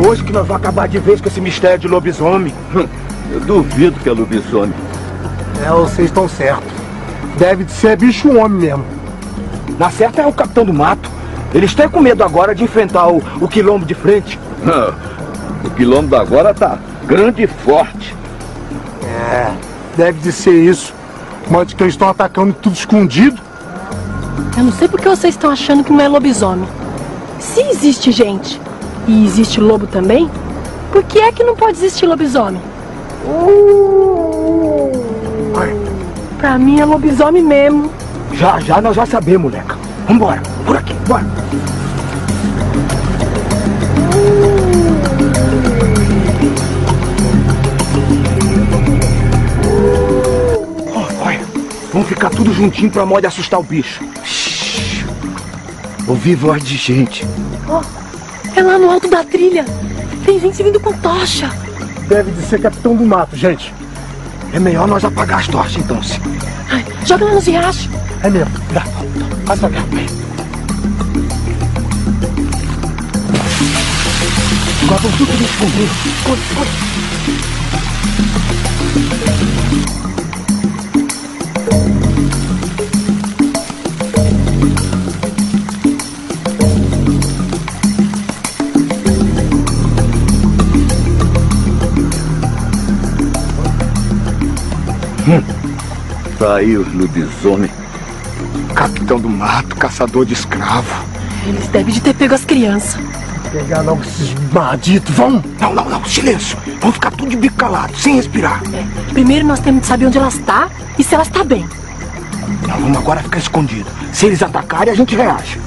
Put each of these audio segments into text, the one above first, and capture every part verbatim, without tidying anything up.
hoje que nós vamos acabar de vez com esse mistério de lobisomem. Eu duvido que é lobisomem. É, vocês estão certos. Deve de ser bicho-homem mesmo. Na certa é o Capitão do Mato. Eles estão com medo agora de enfrentar o, o quilombo de frente. O quilombo agora tá grande e forte. É, deve de ser isso. Mas que eles estão atacando tudo escondido. Eu não sei por que vocês estão achando que não é lobisomem. Se existe gente e existe lobo também, por que é que não pode existir lobisomem? Pra mim é lobisomem mesmo. Já, já, nós já sabemos, moleca. Vambora, por aqui, bora. Oh, olha, vamos ficar tudo juntinho pra modo de assustar o bicho. Shhh. Ouvi voz de gente. Oh, é lá no alto da trilha. Tem gente vindo com tocha. Deve de ser Capitão do Mato, gente. É melhor nós apagar as tochas, então, sim. Ai, joga lá nos riachos. É mesmo. Dá. Passa pra cá. Agora vamos tudo esconder. Esconde, esconde. Hum. Tá aí os lobisomem. Capitão do Mato, caçador de escravo. Eles devem de ter pego as crianças. Pegar logo esses malditos, vão! Não, não, não, silêncio. Vamos ficar tudo de bico calado, sem respirar. É, primeiro nós temos que saber onde elas estão e se elas estão bem. Não, vamos agora ficar escondido. Se eles atacarem, a gente reage.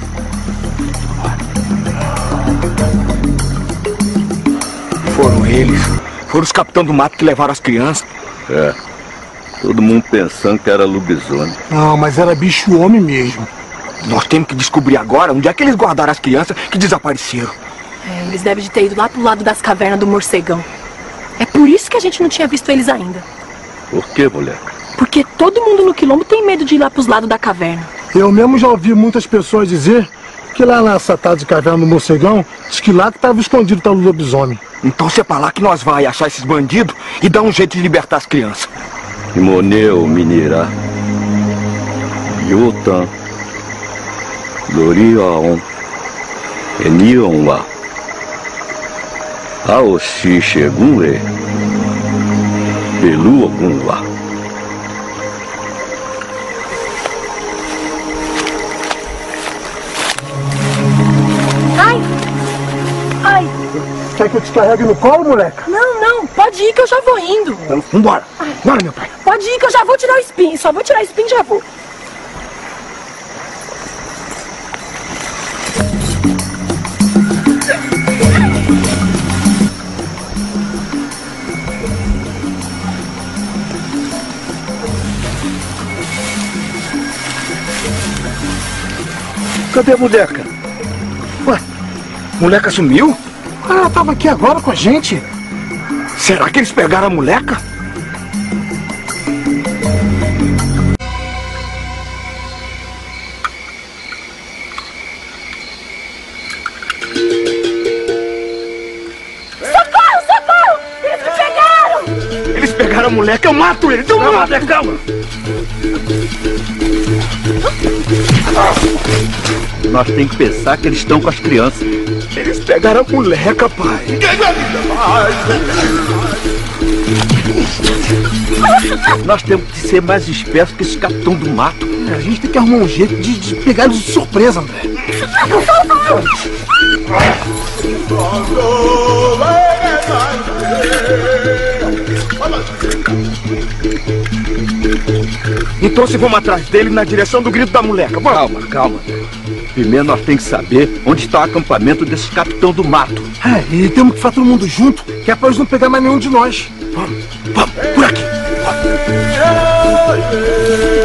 Foram eles. Foram os Capitão do Mato que levaram as crianças. É. Todo mundo pensando que era lobisomem. Não, mas era bicho-homem mesmo. Nós temos que descobrir agora onde é que eles guardaram as crianças que desapareceram. É, eles devem de ter ido lá pro lado das cavernas do morcegão. É por isso que a gente não tinha visto eles ainda. Por que, moleque? Porque todo mundo no quilombo tem medo de ir lá pros lados da caverna. Eu mesmo já ouvi muitas pessoas dizer que lá nessa tal de caverna do morcegão, diz que lá que estava escondido o tal do lobisomem. Então se é pra lá que nós vai achar esses bandidos e dar um jeito de libertar as crianças. Imoneu, Minirá, Yotan, Loriaon, Enionwa, Aoshi Shegunle, Peluogunwa. Ai! Ai! Quer que eu te carregue no colo, moleque? Não, não, pode ir que eu já vou indo. Então, vambora. Ai. Bora, meu pai. Pode ir que eu já vou tirar o espinho. Só vou tirar o espinho e já vou. Cadê a moleca? Ué, moleca sumiu? Ah, ela tava aqui agora com a gente. Será que eles pegaram a moleca? Socorro, socorro! Eles me pegaram! Eles pegaram a moleca, eu mato eles! Eu Calma, mato! calma! Nós temos que pensar que eles estão com as crianças. Eles pegaram a moleca, pai! Nós temos que ser mais espertos que esse Capitão do Mato. A gente tem que arrumar um jeito de, de pegar eles de surpresa, André. Então se vamos atrás dele na direção do grito da moleca, vamos! Calma, calma. Primeiro nós temos que saber onde está o acampamento desse Capitão do Mato. É, e temos que ficar todo mundo junto, que é pra eles não pegar mais nenhum de nós. Vamos, vamos, por aqui! Vamos.